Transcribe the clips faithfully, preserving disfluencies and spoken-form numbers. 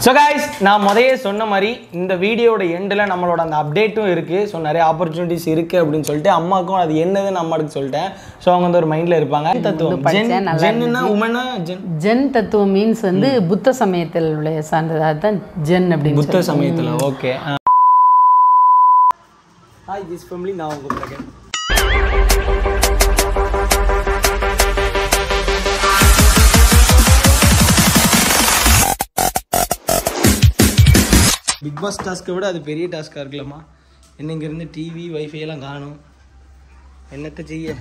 So guys, நான் முதல்ல சொன்ன மாதிரி இந்த வீடியோட எண்ட்ல நம்மளோட அந்த அப்டேட்டும் இருக்கு. சோ நிறைய ஆப்பர்சூனிட்டிஸ் இருக்கு அப்படினு சொல்லிட்டு அம்மாக்கும் அது என்னதுன்னு அம்மாக்கு சொல்லிட்டேன். சோ அவங்க வந்து ஒரு மைண்ட்ல இருப்பாங்க. தத்துவம் ஜென்னா உமனா ஜென் தத்துவம் மீன்ஸ் வந்து புத்த சமயத்தில் உள்ள சார்ந்தது அதான் ஜென் அப்படி புத்த சமயத்துல ஓகே. ஹாய் திஸ் ஃபேமிலி நான் உங்க பிரகன். பிக் பாஸ் டாஸ்க்கை விட அது பெரிய டாஸ்க்காக இருக்கலாமா? என்ன இங்கேருந்து டிவி வைஃபை எல்லாம் காணும், என்னத்தை செய்ய?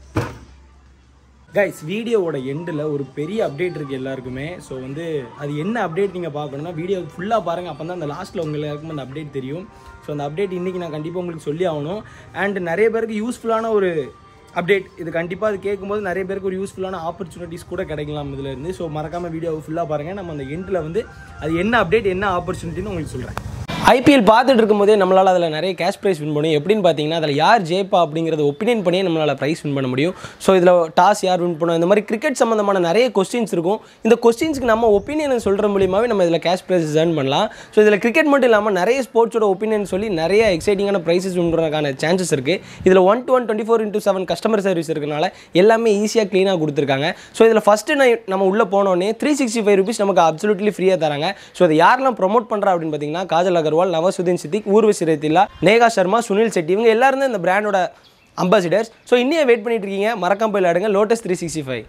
கைஸ், வீடியோவோட எண்டில் ஒரு பெரிய அப்டேட் இருக்குது எல்லாருக்குமே. ஸோ வந்து அது என்ன அப்டேட் நீங்கள் பார்க்கணுன்னா வீடியோ ஃபுல்லாக பாருங்கள். அப்போ தான் அந்த லாஸ்ட்டில் உங்கள் எல்லாருக்கும் அந்த அப்டேட் தெரியும். ஸோ அந்த அப்டேட் இன்றைக்கி நான் கண்டிப்பாக உங்களுக்கு சொல்லி ஆகணும். அண்ட் நிறைய பேருக்கு யூஸ்ஃபுல்லான ஒரு அப்டேட் இது. கண்டிப்பாக அது கேட்கும்போது நிறைய பேருக்கு ஒரு யூஸ்ஃபுல்லான ஆப்பர்ச்சுனிட்டிஸ் கூட கிடைக்கலாம் இதிலேருந்து. ஸோ மறக்காமல் வீடியோவை ஃபுல்லாக பாருங்கள். நம்ம அந்த எண்டில் வந்து அது என்ன அப்டேட் என்ன ஆப்பர்ச்சுனிட்டின்னு உங்களுக்கு சொல்கிறேன். ஐபிஎல் பார்த்துட்டு இருக்கும்போதே நம்மளால் அதில் நிறைய கேஷ் ப்ரைஸ் வின் பண்ணணும். எப்படின்னு பார்த்தீங்கன்னா அதில் யார் ஜெயிப்பா அப்படிங்கிறத ஒப்பீனியன் பண்ணியே நம்மளால் ப்ரைஸ் வின் பண்ண முடியும். ஸோ இதில் டாஸ் யார் வின் பண்ணும், இந்த மாதிரி கிரிக்கெட் சம்மந்தமான நிறைய கொஸ்டின்ஸ் இருக்கும். இந்த கொஸ்டின்ஸ்க்கு நம்ம ஒப்பீனியன் சொல்கிற மூலியமாகவே நம்ம இதில் கேஷ் ப்ரைஸஸ் ஏர்ன் பண்ணலாம். ஸோ இதில் கிரிக்கெட் மட்டும் இல்லாமல் நிறைய ஸ்போர்ட்ஸோட ஒப்பீனியன் சொல்லி நிறைய எக்ஸைட்டிங்கான ப்ரைஸஸ் வின் பண்ணுறதுக்கான சான்சஸ் இருக்குது. இதில் one to one twenty four into seven customer service இருக்கனால எல்லாமே ஈஸியாக க்ளீனாக கொடுத்துருக்காங்க. ஸோ இதில் ஃபஸ்ட்டு நான் நம்ம உள்ளே போனோடனே த்ரீ சிக்ஸ்டி ஃபைவ் ருபீஸ் நமக்கு அப்சல்யூட்லி ஃப்ரீயாக தராங்க. ஸோ அதை யாரெல்லாம் ப்ரொமோட் பண்ணுறா அப்படின்னு பார்த்தீங்கன்னா காஜல் அகர்வால், நவசுதீன் சித்திக், ஊர்வசி ரேத்தில்லா, நேகா சர்மா, சுனில் செட்டி, இவங்க எல்லாரும் தான் இந்த பிராண்டோட அம்பாசிடர்ஸ். ஸோ இன்னும் வெயிட் பண்ணிட்டு இருக்கீங்க, மறக்காம போய் விளையாடுங்க. லோட்டஸ் த்ரீ சிக்ஸ்டி ஃபைவ்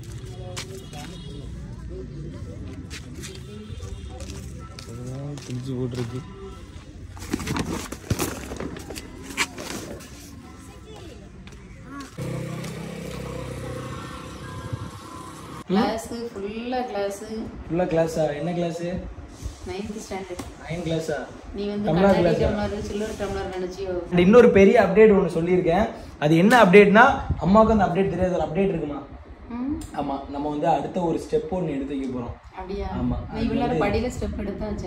போட்டுருக்கு. கிளாஸ் ஃபுல்லா கிளாஸ் ஃபுல்லா கிளாஸா? என்ன கிளாஸ்? ninth ஸ்டாண்டர்ட் நைன் கிளாஸா? நீ வந்து கண்ணாடி டம்ளர் சில்வர் டம்ளர் நினைச்சியோ? இன்னொரு பெரிய அப்டேட் ஒன்று சொல்லியிருக்கேன். அது என்ன அப்டேட்னா அம்மாவுக்கு அந்த அப்டேட் தெரியாது. ஒரு அப்டேட் இருக்குமா? ஆமா, நம்ம வந்து அடுத்த ஒரு ஸ்டெப் ஒன்று எடுத்து வைக்க போறோம். அப்படியா? ஆமா, நீ இவ்வளவு படியில ஸ்டெப் எடுத்தாச்சே.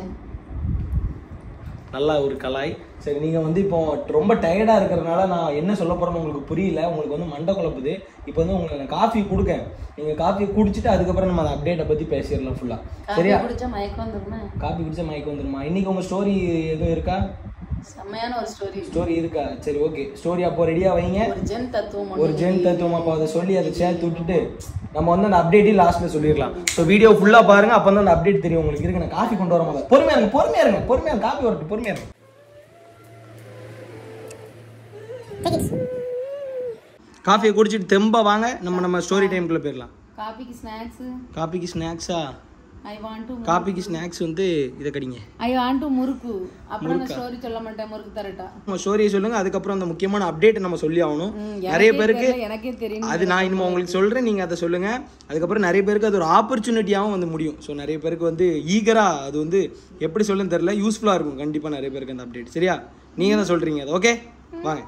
நல்லா ஒரு கலாய். சரி, நீங்கள் வந்து இப்போ ரொம்ப டயர்டாக இருக்கிறதுனால நான் என்ன சொல்ல போகிறேன்னு உங்களுக்கு புரியல, உங்களுக்கு வந்து மண்டை குழப்புது. இப்போ வந்து உங்களுக்கு நான் காஃபி கொடுக்கேன், நீங்கள் காஃபியை குடிச்சிட்டு அதுக்கப்புறம் நம்ம அந்த அப்டேட்டை பற்றி பேசிடலாம் ஃபுல்லாக. சரியா? குடிச்சா மயக்கம் வந்துருமா? காஃபி குடிச்சா மயக்கம் வந்துருமா? இன்னைக்கு உங்கள் ஸ்டோரி எதுவும் இருக்கா? செம்மையான ஒரு ஸ்டோரி ஸ்டோரி இருக்கா? சரி, ஓகே. ஸ்டோரி அப்போ ரெடியாக வைங்க. ஒரு ஜென் தத்துவம் ஒரு ஜென் தத்துவம் அப்போ அதை சொல்லி அதை சேர்த்து விட்டுட்டு நம்ம வந்து அந்த அப்டேட்டையும் லாஸ்ட்டில் சொல்லிடலாம். ஸோ வீடியோ ஃபுல்லாக பாருங்க, அப்போ வந்து அந்த அப்டேட் தெரியும் உங்களுக்கு. இருக்கு, நான் காஃபி கொண்டு வர மாதிரி. பொறுமையாக இருங்க, பொறுமையாக இருங்க, பொறுமையாக காஃபி வரட்டும், பொறுமையாக இருங்க. காஃபியை குடிச்சிட்டு தெம்பா வாங்க, நம்ம நம்ம ஸ்டோரி டைம்குள்ள போயிடலாம். காபிக்கு ஸ்நாக்ஸ். காபிக்கு ஸ்நாக்ஸா? ஐ வாண்ட் டு காபிக்கு ஸ்நாக்ஸ் வந்து இத கடிங்க. ஐ வாண்ட் டு முறுக்கு. அப்புறம் நான் ஸ்டோரி சொல்ல மாட்டேன், முறுக்கு தரட்டா? நம்ம ஸ்டோரியை சொல்லுங்க, அதுக்கு அப்புறம் அந்த முக்கியமான அப்டேட் நம்ம சொல்லி ஆகணும். நிறைய பேருக்கு எனக்கே தெரியும், அது நான் இன்னும் உங்களுக்கு சொல்றேன், நீங்க அதை சொல்லுங்க. அதுக்கப்புறம் நிறைய பேருக்கு அது ஒரு ஆப்பர்ச்சுனிட்டியாகவும் வந்து முடியும். ஸோ நிறைய பேருக்கு வந்து ஈகரா அது வந்து எப்படி சொல்லுன்னு தெரியல, யூஸ்ஃபுல்லா இருக்கும் கண்டிப்பா நிறைய பேருக்கு அந்த அப்டேட். சரியா? நீங்க தான் சொல்றீங்க அது. ஓகே, வாங்க.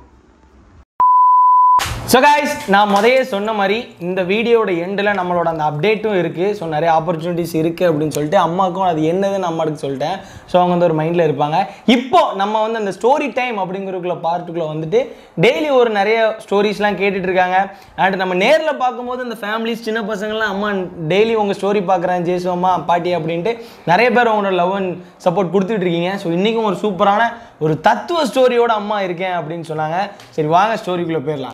ஸோ கைஸ், நான் முதல்ல சொன்ன மாதிரி இந்த வீடியோட எண்டில் நம்மளோட அந்த அப்டேட்டும் இருக்குது. ஸோ நிறைய ஆப்பர்ச்சுனிட்டிஸ் இருக்குது அப்படின்னு சொல்லிட்டு அம்மாவுக்கும் அது என்னதுன்னு அம்மாவுக்கு சொல்லிட்டேன். ஸோ அவங்க வந்து ஒரு மைண்டில் இருப்பாங்க. இப்போ நம்ம வந்து அந்த ஸ்டோரி டைம் அப்படிங்கிறதுக்குள்ள பார்ட்டுக்குள்ளே வந்துட்டு டெய்லி ஒரு நிறைய ஸ்டோரிஸ்லாம் கேட்டுட்டு இருக்காங்க. அண்ட் நம்ம நேரில் பார்க்கும்போது அந்த ஃபேமிலிஸ் சின்ன பசங்கள்லாம் அம்மா டெய்லி உங்கள் ஸ்டோரி பார்க்குறேன் ஜேசு அம்மா பாட்டி அப்படின்ட்டு நிறைய பேர் அவங்களோட லவ் அண்ட் சப்போர்ட் கொடுத்துட்டு இருக்கீங்க. ஸோ இன்றைக்கும் ஒரு சூப்பரான ஒரு தத்துவ ஸ்டோரியோட அம்மா இருக்கேன் அப்படின்னு சொன்னாங்க. சரி, வாங்க ஸ்டோரிக்குள்ளே போயிடலாம்.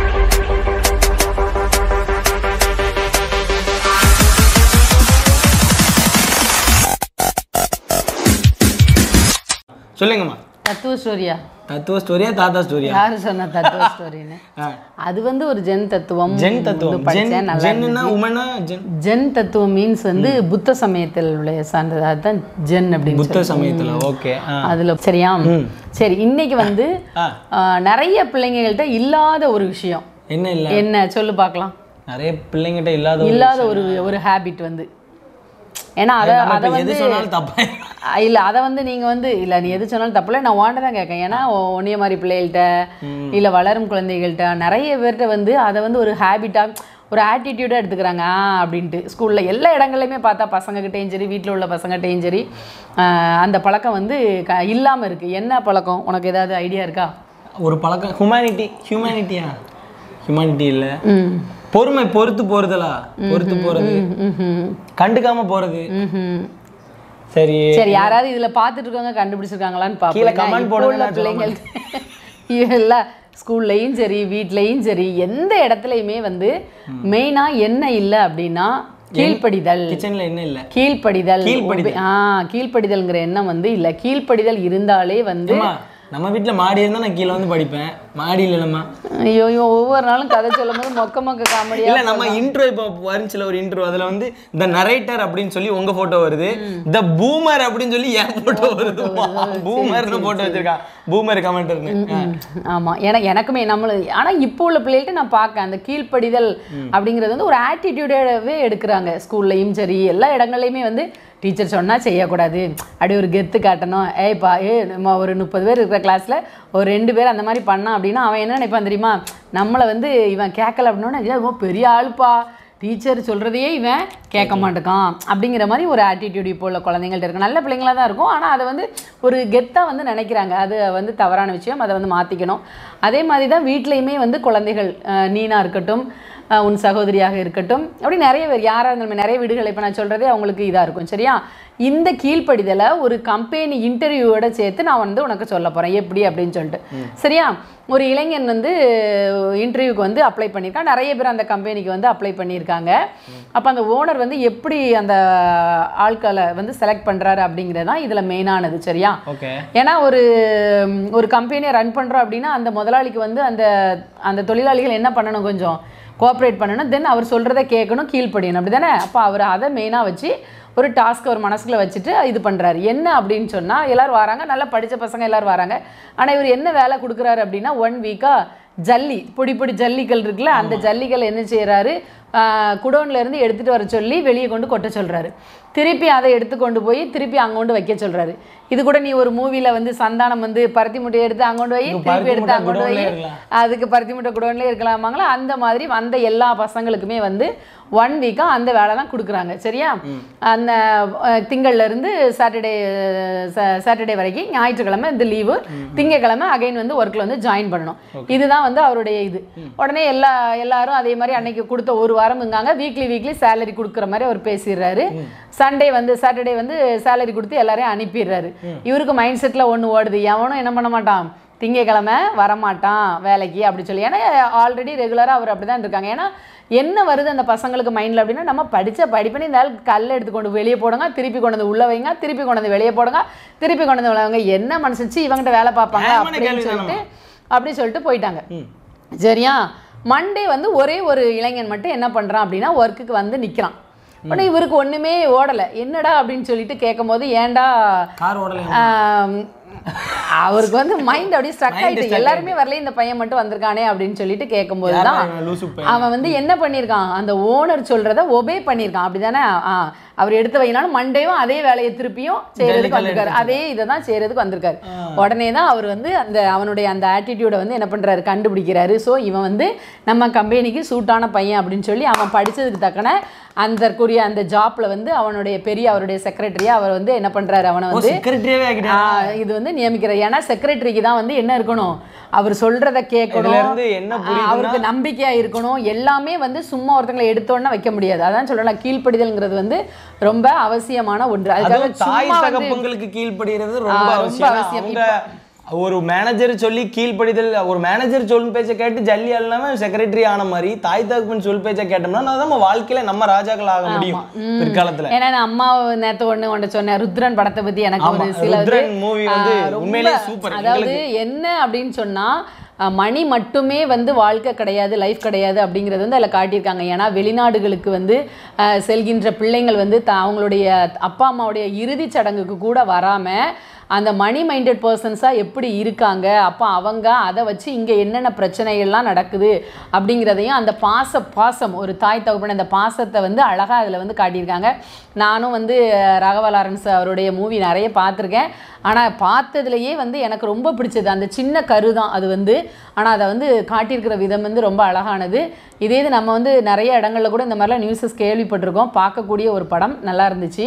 சொல்லுங்கம்மா. தத்துவ ஸ்டோரியா? தத்துவ ஸ்டோரியா தாத்தா ஸ்டோரியா? யாரு சொன்னா தத்துவ ஸ்டோரின்னு? அது வந்து ஒரு ஜென் தத்துவம். ஜென் தத்துவம் ஜென்னா உமனா? ஜென் தத்துவம் மீன்ஸ் வந்து புத்த சமயத்தில் உள்ள சார்ந்தது அதான் ஜென் அப்படி புத்த சமயத்துல. ஓகே, அதுல சரியா? சரி, இன்னைக்கு வந்து நிறைய பிள்ளைங்கள்ட்ட இல்லாத ஒரு விஷயம் என்ன? இல்ல என்ன சொல்லு பார்க்கலாம். நிறைய பிள்ளைங்கிட்ட இல்லாத இல்லாத ஒரு ஒரு ஹேபிட் வந்து, ஏன்னா அதை அதை வந்து இல்லை அதை வந்து நீங்கள் வந்து இல்லை நீ எது சொன்னாலும் தப்பில்லை, நான் வாண்ட தான் கேட்கேன். ஏன்னா ஒன்னிய மாதிரி பிள்ளைகள்கிட்ட இல்லை வளரும் குழந்தைகள்கிட்ட நிறைய பேர்கிட்ட வந்து அதை வந்து ஒரு ஹேபிட்டாக ஒரு ஆட்டிடியூடாக எடுத்துக்கிறாங்க அப்படின்ட்டு. ஸ்கூலில் எல்லா இடங்கள்லையுமே பார்த்தா பசங்கக்கிட்டேயும் சரி வீட்டில் உள்ள பசங்ககிட்டையும் சரி அந்த பழக்கம் வந்து க இல்லாமல் இருக்குது. என்ன பழக்கம்? உனக்கு ஏதாவது ஐடியா இருக்கா? ஒரு பழக்கம் ஹியூமனிட்டி. ஹியூமனிட்டியா? ஹியூமனிட்டி இல்லை, பொறுமை, பொறுத்து போறதுல பொறுத்து போறது, கண்டுக்காம போறது. சரி சரி யாராவது இதுல பாத்துட்டு இருக்கவங்க கண்டுபிடிச்சிருக்காங்களான்னு கீழ பாப்போம். கமெண்ட் இப்போ உள்ள போடுங்க பிள்ளைங்கள் எல்லா ஸ்கூல்லையும் சரி வீட்லயும் சரி எந்த இடத்துலையுமே வந்து மெயினா என்ன இல்லை அப்படின்னா கீழ்ப்படிதல். கிச்சன்ல என்ன இல்ல கீழ்ப்படிதல். ஆ கீழ்ப்படிதல்ங்கிற எண்ணம் வந்து இல்ல. கீழ்ப்படிதல் இருந்தாலே வந்து நம்ம வீட்டுல மாடி இருந்தா நான் கீழே வந்து படிப்பேன். மாடி இல்லைம்மா. ஐயோ ஐயோ ஒவ்வொரு நாளும் கதை சொல்லும் போது மொக்க மொக்க காமெடியா. இல்ல நம்ம இன்ட்ரோ இப்போ வந்துச்சுல ஒரு இன்ட்ரோ, அதுல வந்து த நரேட்டர் அப்படின்னு சொல்லி உங்க போட்டோ வருது, த பூமர் அப்படின்னு சொல்லி என் போட்டோ வருது. பூமர்னு போட்டோ வச்சிருக்கான், பூமர் கமெண்டர்னு. ஆமா ஏன்னா எனக்குமே நம்மள ஆனா இப்போ உள்ள பிள்ளைகிட்ட நான் பார்க்கேன் அந்த கீழ்ப்படிதல் அப்படிங்கிறது வந்து ஒரு ஆட்டிடியூடாவே எடுக்கிறாங்க. ஸ்கூல்லையும் சரி எல்லா இடங்கள்லையுமே வந்து டீச்சர் சொன்னால் செய்யக்கூடாது, அப்படி ஒரு கெத்து காட்டணும். ஏய்ப்பா ஏ நம்ம ஒரு முப்பது பேர் இருக்கிற கிளாஸில் ஒரு ரெண்டு பேர் அந்த மாதிரி பண்ணான் அப்படின்னா அவன் என்ன நினைப்பான் தெரியுமா, நம்மளை வந்து இவன் கேட்கல அப்படின்னா இவன் பெரிய ஆளுப்பா, டீச்சர் சொல்கிறதையே இவன் கேட்க மாட்டேக்கான் அப்படிங்கிற மாதிரி ஒரு ஆட்டிடியூட் இப்போ உள்ள குழந்தைங்கள்ட்ட இருக்குது. நல்ல பிள்ளைங்களாக தான் இருக்கும், ஆனால் அதை வந்து ஒரு கெத்தாக வந்து நினைக்கிறாங்க. அது வந்து தவறான விஷயம், அதை வந்து மாற்றிக்கணும். அதே மாதிரி தான் வீட்லேயுமே வந்து குழந்தைகள், நீனா இருக்கட்டும், உன் சகோதரியாக இருக்கட்டும், அப்படி நிறைய பேர் யாராக இருந்தாலுமே நிறைய வீடுகள் இப்போ நான் சொல்கிறதே அவங்களுக்கு இதாக இருக்கும். சரியா, இந்த கீழ்ப்படிதலை ஒரு கம்பெனி இன்டர்வியூவோட சேர்த்து நான் வந்து உனக்கு சொல்ல போகிறேன் எப்படி அப்படின்னு சொல்லிட்டு. சரியா, ஒரு இளைஞன் வந்து இன்டர்வியூக்கு வந்து அப்ளை பண்ணியிருக்கான். நிறைய பேர் அந்த கம்பெனிக்கு வந்து அப்ளை பண்ணியிருக்காங்க. அப்போ அந்த ஓனர் வந்து எப்படி அந்த ஆட்களை வந்து செலக்ட் பண்ணுறாரு அப்படிங்கிறது தான் இதில் மெயினானது. சரியா, ஏன்னா ஒரு ஒரு கம்பெனியை ரன் பண்ணுறோம் அப்படின்னா அந்த முதலாளிக்கு வந்து அந்த அந்த தொழிலாளிகள் என்ன பண்ணணும், கொஞ்சம் கோஆப்ரேட் பண்ணணும், தென் அவர் சொல்கிறத கேட்கணும், கீழ்ப்படியணும், அப்படி தானே. அப்போ அவர் அதை மெயினாக வச்சு ஒரு டாஸ்க் ஒரு மனசுக்குள்ள வச்சுட்டு இது பண்ணுறாரு. என்ன அப்படின்னு சொன்னால் எல்லோரும் வராங்க, நல்லா படித்த பசங்க எல்லோரும் வராங்க. ஆனால் இவர் என்ன வேலை கொடுக்குறாரு அப்படின்னா ஒன் வீக்காக ஜல்லி பொடி பொடி ஜல்லிகள் இருக்குல்ல, அந்த ஜல்லிகள் என்ன செய்கிறாரு, குடோன்ல இருந்து எடுத்துகிட்டு வர சொல்லி வெளியே கொண்டு கொட்ட சொல்கிறாரு. திருப்பி அதை எடுத்து கொண்டு போய் திருப்பி அங்கே கொண்டு வைக்க சொல்கிறாரு. இது கூட நீ ஒரு மூவியில் வந்து சந்தானம் வந்து பருத்தி முட்டையை எடுத்து அங்கொண்டு போய் திருப்பி எடுத்து அங்கொண்டு போய் அதுக்கு பருத்தி முட்டை குடோன்லேயே இருக்கலாமாங்களா, அந்த மாதிரி வந்த எல்லா பசங்களுக்குமே வந்து ஒன் வீக்காக அந்த வேலை தான் கொடுக்குறாங்க. சரியா, அந்த திங்கள்லேருந்து சாட்டர்டே சாட்டர்டே வரைக்கும், ஞாயிற்றுக்கிழமை இந்த லீவு, திங்கக்கிழமை அகைன் வந்து ஒர்க்கில் வந்து ஜாயின் பண்ணணும். இதுதான் வந்து அவருடைய இது. உடனே எல்லா எல்லாரும் அதே மாதிரி அன்னைக்கு கொடுத்த ஒரு வாரம் இங்காங்க வீக்லி வீக்லி சேலரி கொடுக்குற மாதிரி அவர் பேசிடுறாரு. சண்டே வந்து சாட்டர்டே வந்து சேலரி கொடுத்து எல்லாரையும் அனுப்பிடுறாரு. இவருக்கு மைண்ட் செட்டில் ஒன்று ஓடுது, எவனும் என்ன பண்ண மாட்டான், திங்கக்கிழமை வரமாட்டான் வேலைக்கு அப்படி சொல்லி. ஏன்னா ஆல்ரெடி ரெகுலராக அவர் அப்படி தான் இருக்காங்க. ஏன்னா என்ன வருது அந்த பசங்களுக்கு மைண்டில் அப்படின்னா, நம்ம படித்த படிப்புன்னு இந்த கல்லை எடுத்து கொண்டு வெளியே போடுங்க, திருப்பி கொண்டு வந்து உள்ளே வைங்க, திருப்பி கொண்டு வந்து வெளியே போடுங்க, திருப்பி கொண்டு வந்து உள்ளவங்க என்ன மனசிச்சு இவங்ககிட்ட வேலை பார்ப்பாங்க அப்படின்னு சொல்லிட்டு அப்படி சொல்லிட்டு போயிட்டாங்க. சரியா, மண்டே வந்து ஒரே ஒரு இளைஞன் மட்டும் என்ன பண்ணுறான் அப்படின்னா ஒர்க்குக்கு வந்து நிற்கிறான். ஆனால் இவருக்கு ஒன்றுமே ஓடலை. என்னடா அப்படின்னு சொல்லிட்டு கேட்கும் போது, ஏன்டா அவருக்கு வந்து மைண்ட் அப்படியே ஸ்ட்ரக் ஆயிட்டு, எல்லாருமே வரல இந்த பையன் மட்டும் வந்திருக்கானே அப்படின்னு சொல்லிட்டு கேட்கும்போது தான் அவன் வந்து என்ன பண்ணியிருக்கான், அந்த ஓனர் சொல்றத ஒபே பண்ணியிருக்கான். அப்படிதானே, அவர் எடுத்து வைனாலும் மண்டேவும் அதே வேலையை திருப்பியும் செய்யறதுக்கு வந்திருக்காரு, அதே இதை தான் செய்யறதுக்கு வந்திருக்காரு. உடனே தான் அவர் வந்து அந்த அவனுடைய அந்த ஆட்டிடியூடை வந்து என்ன பண்றாரு, கண்டுபிடிக்கிறாரு. ஸோ இவன் வந்து நம்ம கம்பெனிக்கு சூட்டான பையன் அப்படின்னு சொல்லி அவன் படிச்சதுக்கு தக்கன அந்தற்குரிய அந்த ஜாப்ல வந்து அவனுடைய பெரிய அவருடைய செக்ரட்டரியா அவர் வந்து என்ன பண்றாரு, அவனை வந்து இது வந்து நியமிக்கிறார். ஏன்னா செக்ரட்டரிக்கு தான் வந்து என்ன இருக்கணும், அவர் சொல்றத கேட்கணும், அவருக்கு நம்பிக்கையா இருக்கணும். எல்லாமே வந்து சும்மா ஒருத்தங்களை எடுத்தோன்னா வைக்க முடியாது. அதான் சொல்லலாம், கீழ்ப்படிதல்ங்கிறது வந்து ரொம்ப அவசியமான ஒன்று. அதுக்காக தாய் தகப்பங்களுக்கு கீழ்ப்படிகிறது ரொம்ப அவசியம். ஒரு மேனேஜர் சொல்லி கீழ்ப்படிதல், ஒரு மேனேஜர் சொல் பேச்சை கேட்டு ஜல்லி அல்லாம செக்ரட்டரி ஆன மாதிரி தாய் தகப்பன் சொல் பேச்சை கேட்டோம்னா நம்ம வாழ்க்கையில நம்ம ராஜாக்கள் ஆக முடியும் பிற்காலத்துல. ஏன்னா அம்மா நேத்து ஒண்ணு ஒன்று சொன்னேன், ருத்ரன் படத்தை பத்தி எனக்கு ஒரு சில மூவி வந்து உண்மையிலேயே சூப்பர். அதாவது என்ன அப்படின்னு சொன்னா, மணி மட்டுமே வந்து வாழ்க்கை கிடையாது, லைஃப் கிடையாது அப்படிங்கிறது வந்து அதில் காட்டியிருக்காங்க. ஏன்னா வெளிநாடுகளுக்கு வந்து செல்கின்ற பிள்ளைங்கள் வந்து த அவங்களுடைய அப்பா அம்மாவுடைய இறுதிச் சடங்குக்கு கூட வராமல் அந்த மணி மைண்டட் பர்சன்ஸாக எப்படி இருக்காங்க, அப்போ அவங்க அதை வச்சு இங்கே என்னென்ன பிரச்சனைகள்லாம் நடக்குது அப்படிங்கிறதையும் அந்த பாச பாசம் ஒரு தாய் தகப்பன் அந்த பாசத்தை வந்து அழகாக அதில் வந்து காட்டியிருக்காங்க. நானும் வந்து ராகவா லாரன்ஸ் அவருடைய மூவி நிறைய பார்த்துருக்கேன். ஆனால் பார்த்ததுலேயே வந்து எனக்கு ரொம்ப பிடிச்சது அந்த சின்ன கரு தான் அது வந்து. ஆனால் அதை வந்து காட்டியிருக்கிற விதம் வந்து ரொம்ப அழகானது. இதே இது நம்ம வந்து நிறைய இடங்களில் கூட இந்த மாதிரிலாம் நியூஸஸ் கேள்விப்பட்டிருக்கோம். பார்க்கக்கூடிய ஒரு படம், நல்லா இருந்துச்சு.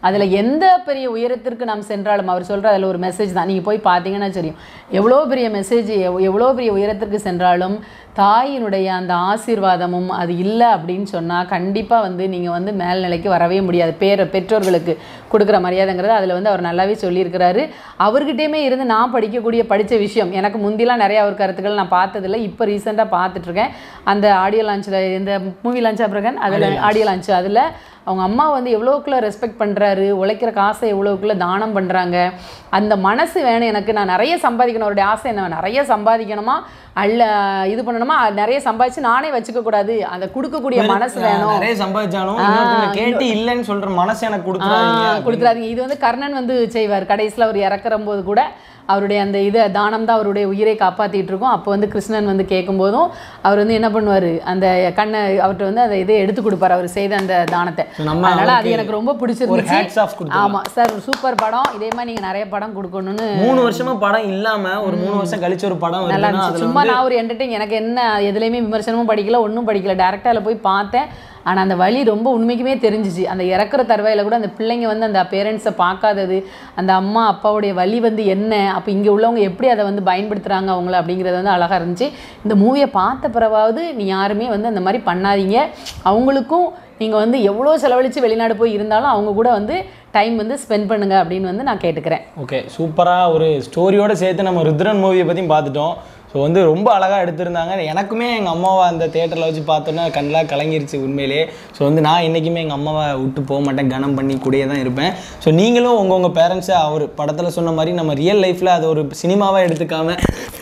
அதில் எந்த பெரிய உயரத்திற்கு நாம் சென்றாலும் அவர் சொல்கிற அதில் ஒரு மெசேஜ் தான். நீங்கள் போய் பார்த்தீங்கன்னா தெரியும் எவ்வளோ பெரிய மெசேஜ், எவ்வளோ பெரிய உயரத்திற்கு சென்றாலும் தாயினுடைய அந்த ஆசீர்வாதமும் அது இல்லை அப்படின்னு சொன்னால் கண்டிப்பாக வந்து நீங்கள் வந்து மேல்நிலைக்கு வரவே முடியாது. பேர பெற்றோர்களுக்கு கொடுக்குற மரியாதைங்கிறது அதில் வந்து அவர் நல்லாவே சொல்லியிருக்கிறாரு. அவர்கிட்டயுமே இருந்து நான் படிக்கக்கூடிய படித்த விஷயம் எனக்கு முந்திலாம் நிறையா ஒரு கருத்துக்கள் நான் பார்த்ததில்லை, இப்போ ரீசெண்டாக பார்த்துட்ருக்கேன். அந்த ஆடியோ லான்ச்சில் இந்த மூவி லான்ச் பிரகன் அதில் ஆடியோ லான்ச் அதில் அவங்க அம்மா வந்து எவ்வளோக்குள்ள ரெஸ்பெக்ட் பண்ணுறாரு, உழைக்கிற காசை எவ்வளோக்குள்ள தானம் பண்ணுறாங்க. அந்த மனசு வேணும் எனக்கு, நான் நிறைய சம்பாதிக்கணும். அவருடைய ஆசை என்ன, நிறைய சம்பாதிக்கணுமா அல்ல இது பண்ணணுமா, நிறைய சம்பாதிச்சு நானே வச்சுக்க கூடாது, அதை கொடுக்கக்கூடிய மனசு வேணும். நிறைய சம்பாதிச்சாலும் கேட்டு இல்லைன்னு சொல்ற மனசு எனக்கு கொடுத்துறாதீங்க கொடுத்துறாதீங்க. இது வந்து கர்ணன் வந்து செய்வார். கடைசியில் அவர் இறக்குற போது கூட அவருடைய அந்த இதை தானம் தான் அவருடைய உயிரை காப்பாற்றிட்டு இருக்கும். அப்போ வந்து கிருஷ்ணன் வந்து கேட்கும்போதும் அவர் வந்து என்ன பண்ணுவார், அந்த கண்ணை அவர்கிட்ட வந்து அந்த இதை எடுத்து கொடுப்பார், அவர் செய்த அந்த தானத்தை. அதனால அது எனக்கு ரொம்ப பிடிச்சிருந்துச்சு. ஆமாம் சார், சூப்பர் படம். இதே மாதிரி நீங்கள் நிறைய படம் கொடுக்கணும்னு மூணு வருஷமா படம் இல்லாம ஒரு மூணு வருஷம் கழிச்சு ஒரு படம் நல்லா இருந்துச்சு. சும்மா நான் ஒரு என்டர்டெயின், எனக்கு என்ன எதுலையுமே விமர்சனமும் படிக்கல, ஒன்றும் படிக்கல, டேரக்டாக போய் பார்த்தேன். ஆனால் அந்த வழி ரொம்ப உண்மைக்குமே தெரிஞ்சிச்சு. அந்த இறக்குற தருவாயில் கூட அந்த பிள்ளைங்க வந்து அந்த பேரண்ட்ஸை பார்க்காதது, அந்த அம்மா அப்பாவுடைய வழி வந்து என்ன, அப்போ இங்கே உள்ளவங்க எப்படி அதை வந்து பயன்படுத்துகிறாங்க அவங்கள அப்படிங்கிறது வந்து அழகாக இருந்துச்சு. இந்த மூவியை பார்த்த பிறவாவது நீ யாருமே வந்து அந்த மாதிரி பண்ணாதீங்க. அவங்களுக்கும் நீங்கள் வந்து எவ்வளோ செலவழித்து வெளிநாடு போய் இருந்தாலும் அவங்க கூட வந்து டைம் வந்து ஸ்பெண்ட் பண்ணுங்க அப்படின்னு வந்து நான் கேட்டுக்கிறேன். ஓகே, சூப்பராக ஒரு ஸ்டோரியோடு சேர்த்து நம்ம ருத்ரன் மூவியை பற்றியும் பார்த்துட்டோம். ஸோ வந்து ரொம்ப அழகாக எடுத்திருந்தாங்க. எனக்குமே எங்கள் அம்மாவை அந்த தேட்டரில் வச்சு பார்த்தோன்னா கண்ணெலாம் கலங்கிருச்சு உண்மையிலே. ஸோ வந்து நான் என்றைக்குமே எங்கள் அம்மாவை விட்டு போக மாட்டேன், கனம் பண்ணி கூடயே தான் இருப்பேன். ஸோ நீங்களும் உங்கள் உங்கள் பேரண்ட்ஸை அவர் படத்தில் சொன்ன மாதிரி நம்ம ரியல் லைஃப்பில் அதை ஒரு சினிமாவாக எடுத்துக்காமல்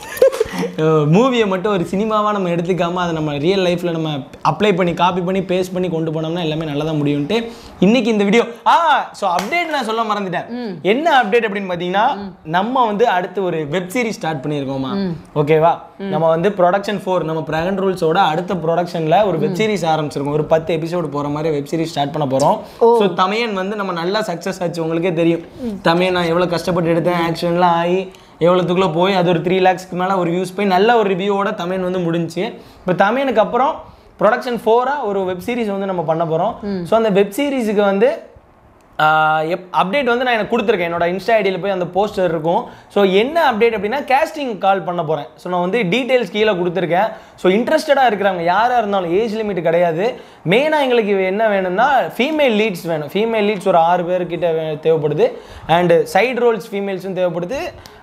மூவியை மட்டும் ஒரு சினிமாவாக நம்ம எடுத்துக்காமல் அதை நம்ம ரியல் லைஃப்பில் நம்ம அப்ளை பண்ணி காப்பி பண்ணி பேஸ்ட் பண்ணி கொண்டு போனோம்னா எல்லாமே நல்லா தான் முடியும்ட்டு இன்னைக்கு இந்த வீடியோ ஆ ஸோ அப்டேட் நான் சொல்ல மறந்துட்டேன். என்ன அப்டேட் அப்படின்னு பார்த்தீங்கன்னா, நம்ம வந்து அடுத்து ஒரு வெப் சீரிஸ் ஸ்டார்ட் பண்ணியிருக்கோமா, ஓகேவா? நம்ம வந்து ப்ரொடக்ஷன் ஃபோர் நம்ம பிரகன் ரூல்ஸோட அடுத்த ப்ரொடக்ஷனில் ஒரு வெப் சீரிஸ் ஆரம்பிச்சிருக்கோம். ஒரு பத்து எபிசோடு போகிற மாதிரி வெப் சீரிஸ் ஸ்டார்ட் பண்ண போகிறோம். ஸோ தமையன் வந்து நம்ம நல்லா சக்ஸஸ் ஆச்சு, உங்களுக்கே தெரியும். தமையன் நான் எவ்வளோ கஷ்டப்பட்டு எடுத்தேன், ஆக்ஷன்லாம் ஆகி எவ்வளோத்துக்குள்ளே போய் அது ஒரு த்ரீ லேக்ஸ்க்கு மேலே ஒரு வியூஸ் போய் நல்ல ஒரு ரிவ்யூவோட தமிழ் வந்து முடிஞ்சு. இப்போ தமிழுக்கு அப்புறம் ப்ரொடக்ஷன் ஃபோராக ஒரு வெப் சீரிஸ் வந்து நம்ம பண்ண போகிறோம். ஸோ அந்த வெப் சீரிஸுக்கு வந்து அப்டேட் வந்து நான் எனக்கு கொடுத்துருக்கேன். என்னோட இன்ஸ்டா ஐடியில் போய் அந்த போஸ்டர் இருக்கும். ஸோ என்ன அப்டேட் அப்படின்னா, கேஸ்டிங் கால் பண்ண போகிறேன். ஸோ நான் வந்து டீட்டெயில்ஸ் கீழே கொடுத்துருக்கேன். ஸோ இன்ட்ரெஸ்டடாக இருக்கிறவங்க யாராக இருந்தாலும் ஏஜ் லிமிட் கிடையாது. மெயினாக எங்களுக்கு என்ன வேணும்னா ஃபீமேல் லீட்ஸ் வேணும். ஃபீமேல் லீட்ஸ் ஒரு ஆறு பேர்கிட்ட தேவைப்படுது. அண்டு சைடு ரோல்ஸ் ஃபீமேல்ஸும் தேவைப்படுது.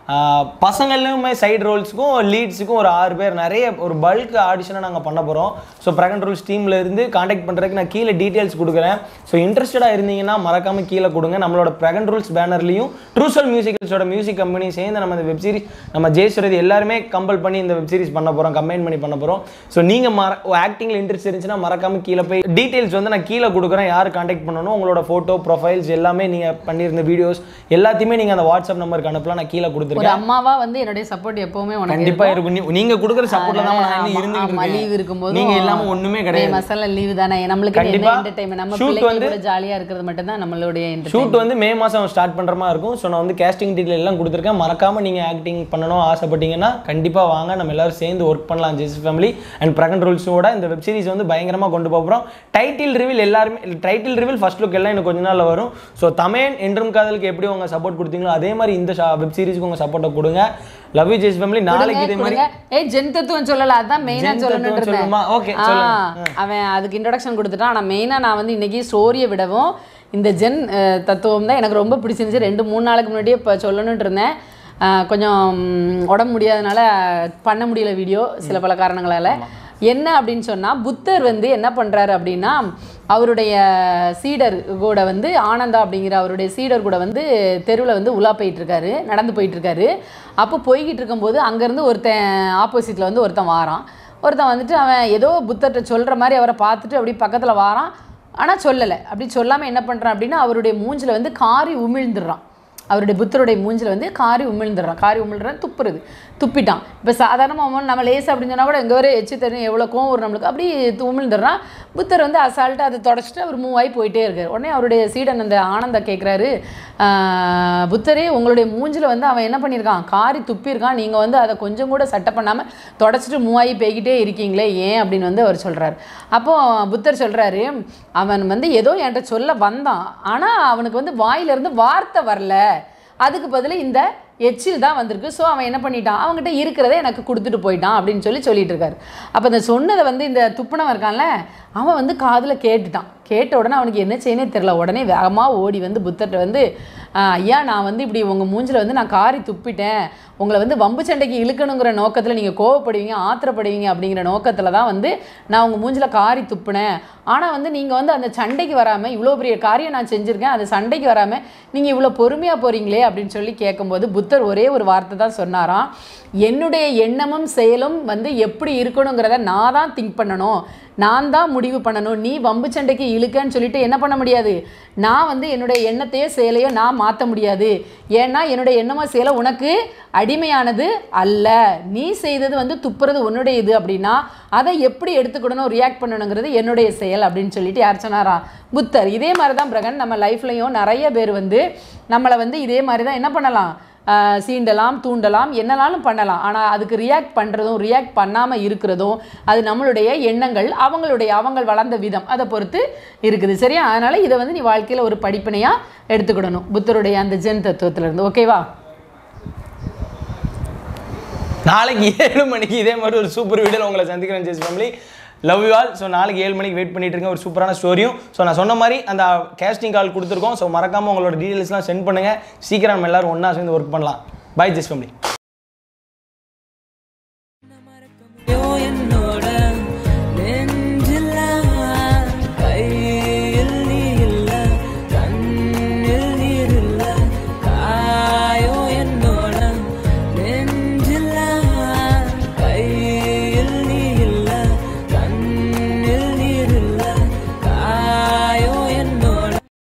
பசங்களுமே சைடு ரோல்ஸுக்கும் லீட்ஸுக்கும் ஒரு ஆறு பேர், நிறைய ஒரு பல்க் ஆடிஷனாக நாங்கள் பண்ண போகிறோம். ஸோ பிரகன் ரூல்ஸ் டீமில் இருந்து காண்டாக்ட் பண்ணுறதுக்கு நான் கீழே டீட்டெயில்ஸ் கொடுக்குறேன். ஸோ இன்ட்ரெஸ்டடாக இருந்தீங்கன்னா மறக்காமல் கீழே கொடுங்க. நம்மளோட பிரகன் ரூல்ஸ் பேனர்லையும் ட்ரூசல் மியூசிக்கல்ஸோட மியூசிக் கம்பெனி சேர்ந்து நம்ம இந்த வெப் சீரிஸ் நம்ம ஜெயசுரதி எல்லாருமே கம்பல் பண்ணி இந்த வெப் சீரிஸ் பண்ண போகிறோம், கம்பைன் பண்ணி பண்ண போகிறோம். ஸோ நீங்கள் மற ஆக்டிங்கில் இன்ட்ரெஸ்ட் இருந்துச்சுன்னா மறக்காமல் கீழே போய் டீட்டெயில்ஸ் வந்து நான் கீழே கொடுக்குறேன். யார் காண்டாக்ட் பண்ணணும், உங்களோட ஃபோட்டோ ப்ரொஃபைல்ஸ் எல்லாமே நீங்கள் பண்ணியிருந்த வீடியோஸ் எல்லாத்தையுமே நீங்கள் அந்த வாட்ஸ்அப் நம்பருக்கு அனுப்பலாம். நான் கீழே கொடுத்துருக்கேன். அம்மாவா வந்து என்னோட சப்போர்ட் எப்பவுமே உனக்கு கண்டிப்பா இருக்கும். நீங்க கொடுக்குற சப்போர்ட்ல தான் நான் இன்னும் இருந்துட்டு இருக்கேன். லீவ் இருக்கும்போது நீங்க இல்லாம ஒண்ணுமே கிடையாது. மசாலா லீவ் தானே, நம்மளுக்கு என்ன என்டர்டெயின்மென்ட், நம்ம பிள்ளைங்க கூட ஜாலியா இருக்கிறது மட்டும் தான் நம்மளோட என்டர்டெயின்மென்ட். ஷூட் வந்து மே மாசம் ஸ்டார்ட் பண்ற மாதிரி இருக்கும். சோ நான் வந்து காஸ்டிங் டீடைல் எல்லாம் கொடுத்திருக்கேன். மறக்காம நீங்க ஆக்டிங் பண்ணனும் ஆசைப்பட்டீங்கன்னா கண்டிப்பா வாங்க, நம்ம எல்லாரும் சேர்ந்து வர்க் பண்ணலாம். ஜெசு ஃபேமிலி அண்ட் பிரகன் ரூல்ஸோட இந்த வெப் சீரிஸ் வந்து பயங்கரமா கொண்டு போறோம். டைட்டில் ரிவீல் எல்லாரும் டைட்டில் ரிவீல் ஃபர்ஸ்ட் லுக் எல்லாம் இன்னும் கொஞ்ச நாள்ல வரும். சோ தமேன் என்றும் காதலுக்கு எப்படி உங்க சப்போர்ட் கொடுத்தீங்களோ அதே மாதிரி இந்த வெப் சீரிஸ்க்கு உங்க சப்போர்ட்டை கொடுங்க. Love you Jess family. நாளைக்கு இதே மாதிரி ஏய் ஜென் தத்துவம் சொல்லல, அதான் மெயினா சொல்லணும்னு இருந்தேன். ஓகே சொல்லுங்க. அவன் அதுக்கு இன்ட்ரோடக்ஷன் கொடுத்துட்டான். ஆனா மெயினா நான் வந்து இன்னைக்கு ஸ்டோரியை விடவும் இந்த ஜென் தத்துவம் தான் எனக்கு ரொம்ப பிடிச்சிருந்துச்சு. ரெண்டு மூணு நாளுக்கு முன்னாடியே இப்போ சொல்லணும்னு இருந்தேன். கொஞ்சம் உடம்பு முடியாதனால பண்ண முடியல வீடியோ, சில பல காரணங்களால். என்ன அப்படின்னு சொன்னால், புத்தர் வந்து என்ன பண்ணுறாரு அப்படின்னா, அவருடைய சீடர் கூட வந்து ஆனந்தா அப்படிங்கிற அவருடைய சீடர் கூட வந்து தெருவில் வந்து உலா போயிட்டுருக்காரு, நடந்து போயிட்டுருக்காரு. அப்போ போய்கிட்டு இருக்கும்போது அங்கேருந்து ஒருத்தன் ஆப்போசிட்டில் வந்து ஒருத்தன் வாரான். ஒருத்தன் வந்துட்டு அவன் ஏதோ புத்தர்கிட்ட சொல்கிற மாதிரி அவரை பார்த்துட்டு அப்படி பக்கத்தில் வாரான். ஆனால் சொல்லலை. அப்படி சொல்லாமல் என்ன பண்ணுறான் அப்படின்னா, அவருடைய மூஞ்சில் வந்து காரி உமிழ்ந்துடுறான். அவருடைய புத்தருடைய மூஞ்சில் வந்து காரி உமிழ்ந்துடுறான். காரி உமிழ்றான், துப்புறது, துப்பிட்டான். இப்போ சாதாரணமாக நம்ம லேஸ் அப்படின்னு சொன்னால் கூட எங்கே வரை எச்சு தெரியும், எவ்வளோ கோவம் வரும் நம்மளுக்கு, அப்படி உமிழ்ந்துடுறான். புத்தர் வந்து அசால்ட்டாக அதை தொடச்சிட்டு அவர் மூவ் ஆகி போயிட்டே இருக்கார். உடனே அவருடைய சீடன் அந்த ஆனந்த கேட்குறாரு, புத்தரே உங்களுடைய மூஞ்சில் வந்து அவன் என்ன பண்ணியிருக்கான், காரி துப்பியிருக்கான், நீங்கள் வந்து அதை கொஞ்சம் கூட சட்டை பண்ணாமல் தொடச்சிட்டு மூவ் ஆகி போய்கிட்டே இருக்கீங்களே ஏன் அப்படின்னு வந்து அவர் சொல்கிறார். அப்போது புத்தர் சொல்கிறாரு, அவன் வந்து ஏதோ என்கிட்ட சொல்ல வந்தான், ஆனால் அவனுக்கு வந்து வாயிலிருந்து வார்த்தை வரல, அதுக்கு பதில் இந்த எச்சில் தான் வந்திருக்கு. ஸோ அவன் என்ன பண்ணிட்டான், அவங்ககிட்ட இருக்கிறத எனக்கு கொடுத்துட்டு போயிட்டான் அப்படின்னு சொல்லி சொல்லிட்டு இருக்காரு. அப்போ இந்த சொன்னதை வந்து இந்த துப்புனவன் இருக்கான்ல, அவன் வந்து காதில் கேட்டுட்டான். கேட்ட உடனே அவனுக்கு என்ன செய்யனே தெரில. உடனே வேகமாக ஓடி வந்து புத்தர்கிட்ட வந்து, ஐயா நான் வந்து இப்படி உங்கள் மூஞ்சில் வந்து நான் காரி துப்பிட்டேன், உங்களை வந்து வம்பு சண்டைக்கு இழுக்கணுங்கிற நோக்கத்தில் நீங்கள் கோவப்படுவீங்க, ஆத்திரப்படுவீங்க அப்படிங்கிற நோக்கத்தில் தான் வந்து நான் உங்கள் மூஞ்சில் காரி துப்புனேன். ஆனால் வந்து நீங்கள் வந்து அந்த சண்டைக்கு வராமல், இவ்வளோ பெரிய காரியம் நான் செஞ்சுருக்கேன், அந்த சண்டைக்கு வராமல் நீங்கள் இவ்வளோ பொறுமையாக போகிறீங்களே அப்படின்னு சொல்லி கேட்கும்போது புத்தர் ஒரே ஒரு வார்த்தை தான் சொன்னாராம், என்னுடைய எண்ணமும் செயலும் வந்து எப்படி இருக்கணுங்கிறத நான் தான் திங்க் பண்ணணும், நான் தான் முடிவு பண்ணணும். நீ வம்பு சண்டைக்கு இழுக்கன்னு சொல்லிட்டு என்ன பண்ண முடியாது, நான் வந்து என்னுடைய எண்ணத்தையோ செயலையோ நான் மாற்ற முடியாது. ஏன்னா என்னுடைய எண்ணமோ செயலை உனக்கு அடிமையானது அல்ல, நீ செய்தது வந்து துப்புறது உன்னுடைய இது அப்படின்னா அதை எப்படி எடுத்துக்கணும், ரியாக்ட் பண்ணணுங்கிறது என்னுடைய செயல் அப்படின்னு சொல்லிட்டு யார் சொன்னாரா, புத்தர். இதே மாதிரி தான் பிரகன் நம்ம லைஃப்லையும் நிறைய பேர் வந்து நம்மளை வந்து இதே மாதிரி தான் என்ன பண்ணலாம், சீண்டலாம், தூண்டலாம், என்னனாலும் பண்ணலாம். ஆனால் அதுக்கு ரியாக்ட் பண்ணுறதும் ரியாக்ட் பண்ணாமல் இருக்கிறதும் அது நம்மளுடைய எண்ணங்கள், அவங்களுடைய அவங்க வளர்ந்த விதம் அதை பொறுத்து இருக்குது. சரியா? அதனால் இதை வந்து நீ வாழ்க்கையில் ஒரு படிப்பினையாக எடுத்துக்கிடணும் புத்தருடைய அந்த ஜென் தத்துவத்திலேருந்து. ஓகேவா? நாளைக்கு ஏழு மணிக்கு இதே மாதிரி ஒரு சூப்பர் வீடியோவில் உங்களை சந்திக்கிறேன் Jess family. Love you all. So நாளைக்கு ஏழு மணிக்கு வெயிட் பண்ணிட்டு இருக்கேன் ஒரு சூப்பரான ஸ்டோரியும். ஸோ நான் சொன்ன மாதிரி அந்த கேஸ்டிங் கால் கொடுத்துருக்கோம். ஸோ மறக்காமல் உங்களோட டீட்டெயில்ஸ்லாம் சென்ட் பண்ணுங்கள். சீக்கிரம் நம்ம எல்லாரும் ஒன்றா சேர்ந்து ஒர்க் பண்ணலாம். Bye Jess family.